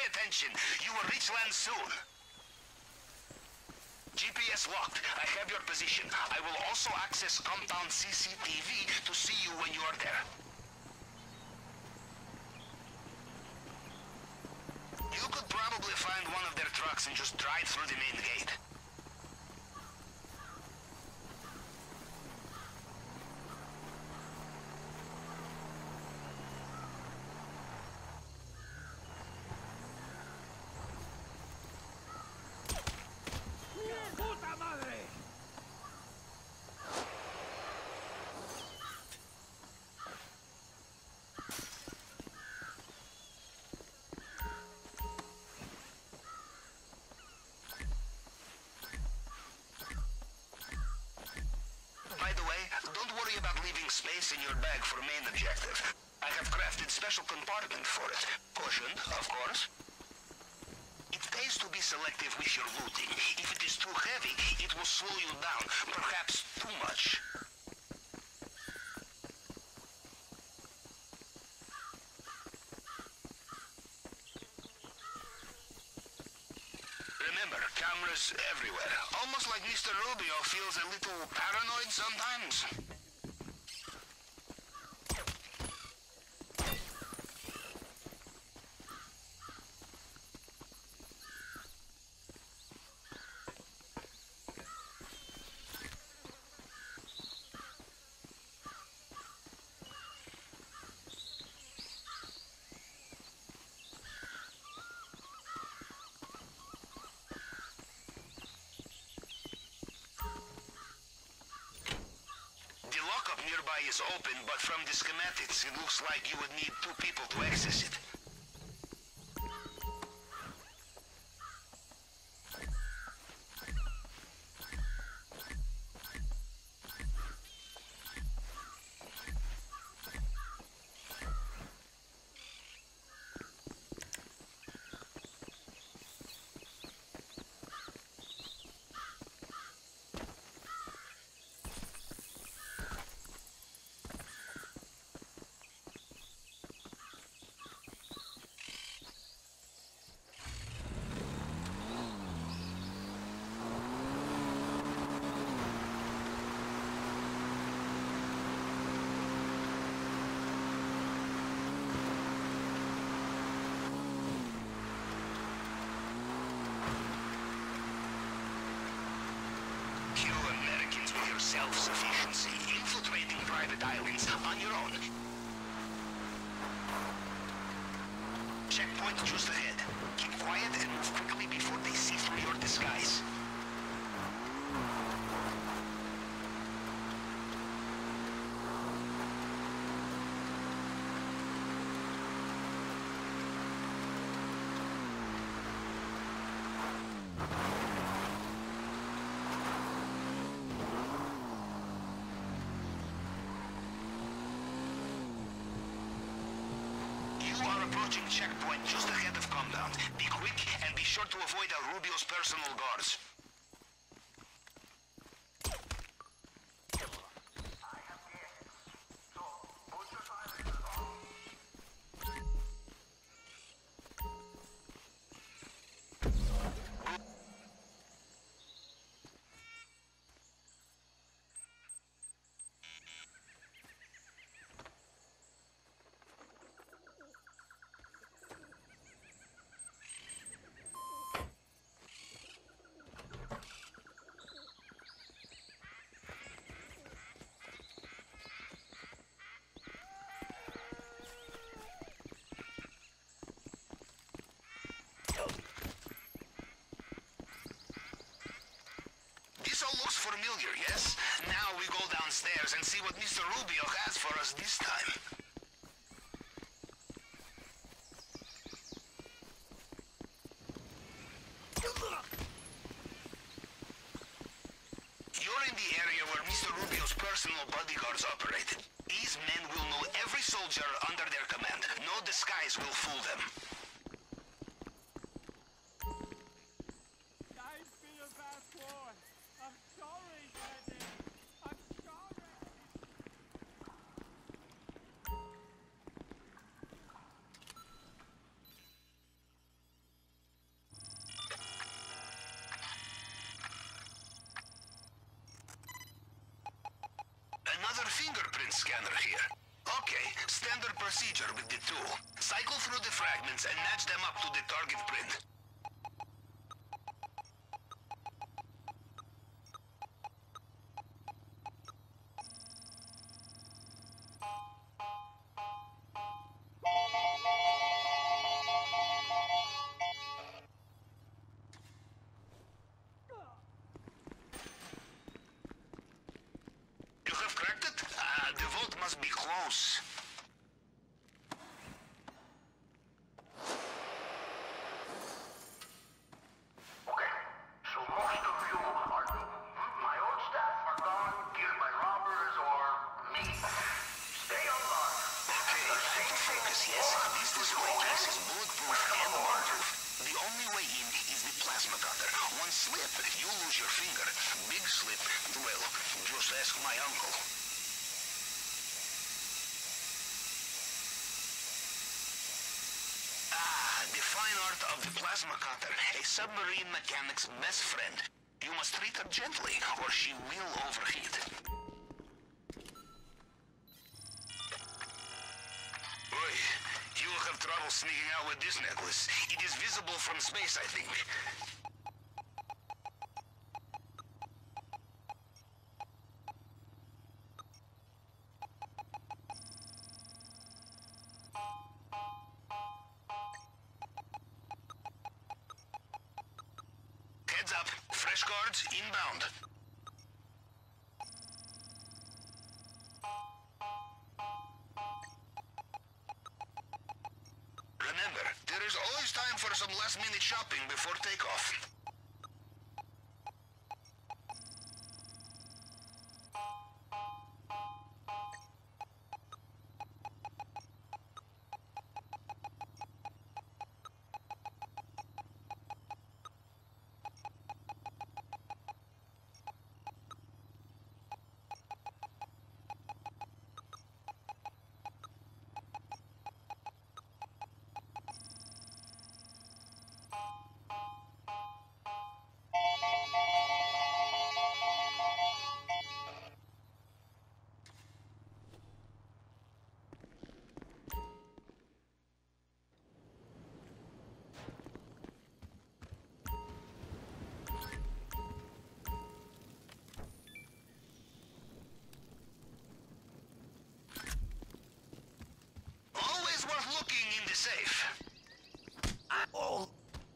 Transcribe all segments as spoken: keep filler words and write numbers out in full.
attention. You will reach land soon. G P S locked. I have your position. I will also access compound C C T V to see you when you are there. You could probably find one of their trucks and just drive through the main gate. Space in your bag for main objective. I have crafted special compartment for it. Cushioned, of course. It pays to be selective with your looting. If it is too heavy, it will slow you down, perhaps too much. Remember, cameras everywhere. Almost like Mister Rubio feels a little paranoid sometimes. Nearby is open, but from the schematics, it looks like you would need two people to access it. Self-sufficiency, infiltrating private islands on your own. Checkpoint just ahead. Keep quiet and move quickly before they see through your disguise. Approaching checkpoint just ahead of compound. Be quick and be sure to avoid El Rubio's personal guards. Familiar, yes? Now we go downstairs and see what Mister Rubio has for us this time. You're in the area where Mister Rubio's personal bodyguards operated. These men will know every soldier under their command. No disguise will fool them. Guys, be a bad boy. I'm sorry, Daddy. I'm sorry. blueprint scanner here. Okay, standard procedure with the tool. Cycle through the fragments and match them up to the target print. Must be close. Okay, so most of you are my old staff are gone, killed by robbers or me. Stay on guard. Okay, hold focus, yes. This display case is bulletproof and bomb-proof. The only way in is the plasma cutter. One slip, you lose your finger. Big slip, well, just ask my uncle. The fine art of the plasma cutter, a submarine mechanic's best friend. You must treat her gently, or she will overheat. Oi, you will have trouble sneaking out with this necklace. It is visible from space, I think. Heads up. Fresh guards inbound. Remember, there is always time for some last-minute shopping before takeoff. Safe. Oh.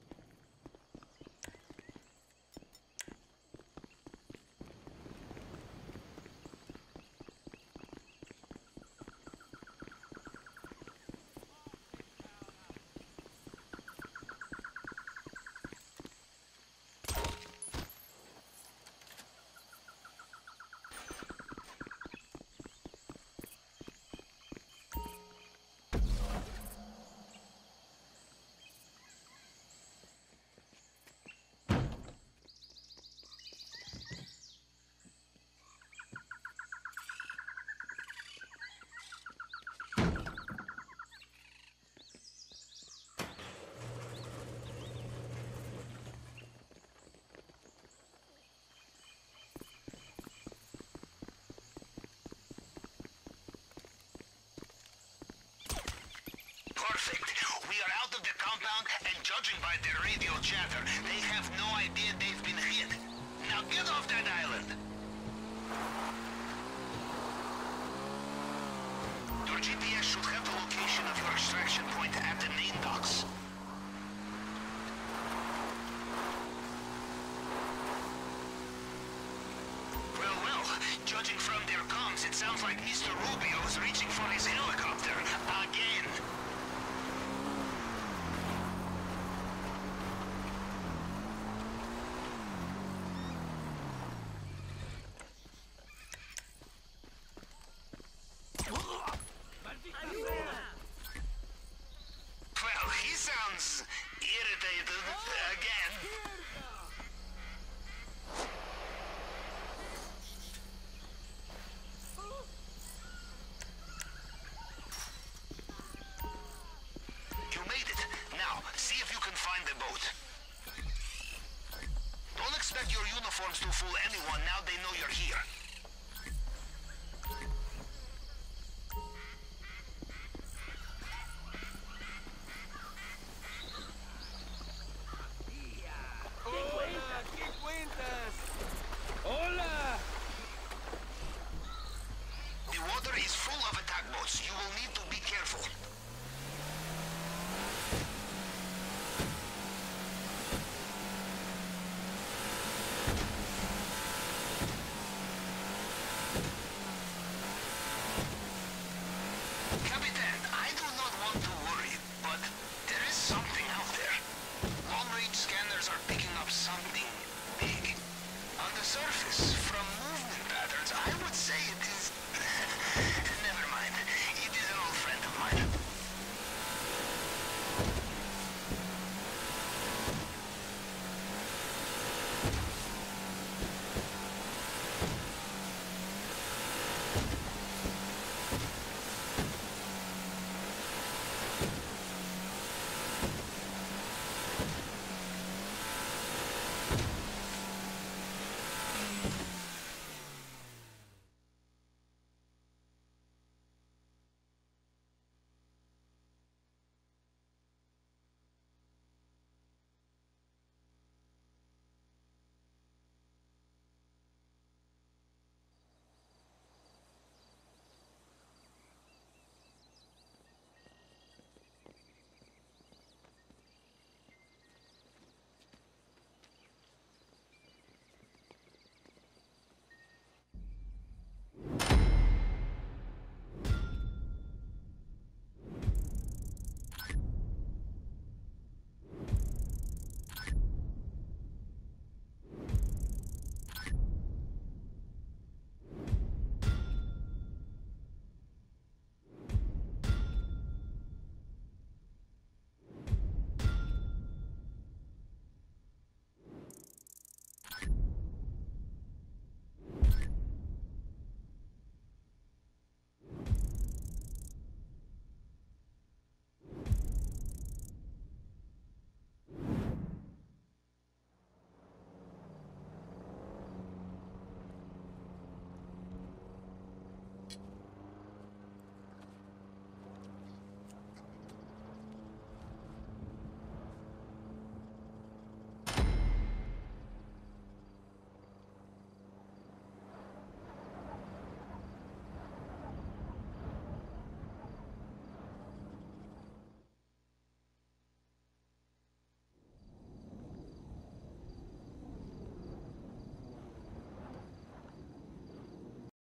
Perfect. We are out of the compound, and judging by their radio chatter, they have no idea they've been hit. Now get off that island! Your G P S should have the location of your extraction point at the main docks. Well, well, judging from their comms, it sounds like Mister Rubio is reaching for his helicopter again. Well, he sounds irritated again. You made it. Now, see if you can find the boat. Don't expect your uniforms to fool anyone now they know you're here.